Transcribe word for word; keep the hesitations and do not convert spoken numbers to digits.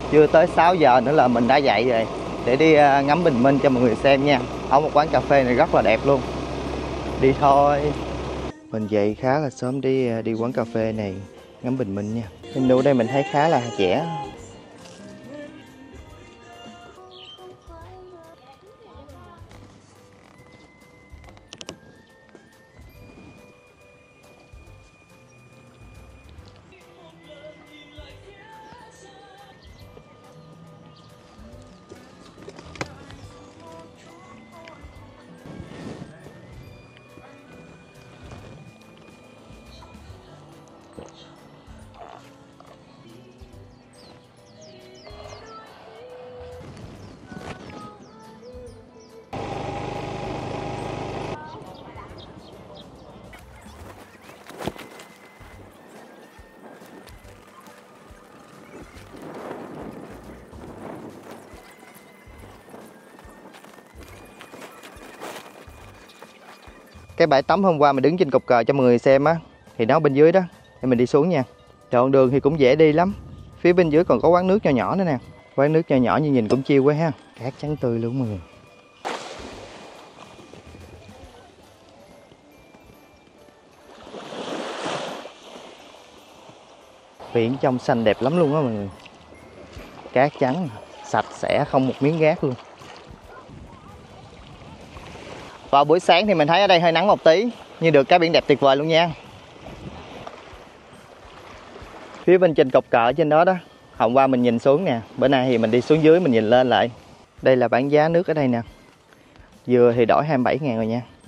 Chưa tới sáu giờ nữa là mình đã dậy rồi, để đi ngắm bình minh cho mọi người xem nha. Ở một quán cà phê này rất là đẹp luôn. Đi thôi. Mình dậy khá là sớm đi đi quán cà phê này ngắm bình minh nha. Menu đây mình thấy khá là trẻ. Cái bãi tắm hôm qua mình đứng trên cột cờ cho mọi người xem á, thì nó bên dưới đó, để mình đi xuống nha. Đoạn đường thì cũng dễ đi lắm. Phía bên dưới còn có quán nước nhỏ nhỏ nữa nè. Quán nước nhỏ nhỏ như nhìn cũng chill quá ha. Cát trắng tươi luôn mọi người. Biển trong xanh đẹp lắm luôn á mọi người. Cát trắng, sạch sẽ, không một miếng rác luôn. Vào buổi sáng thì mình thấy ở đây hơi nắng một tí, nhưng được cái biển đẹp tuyệt vời luôn nha. Phía bên trên cột cờ trên đó đó, hôm qua mình nhìn xuống nè, bữa nay thì mình đi xuống dưới mình nhìn lên lại. Đây là bảng giá nước ở đây nè. Dừa thì đổi hai mươi bảy ngàn rồi nha.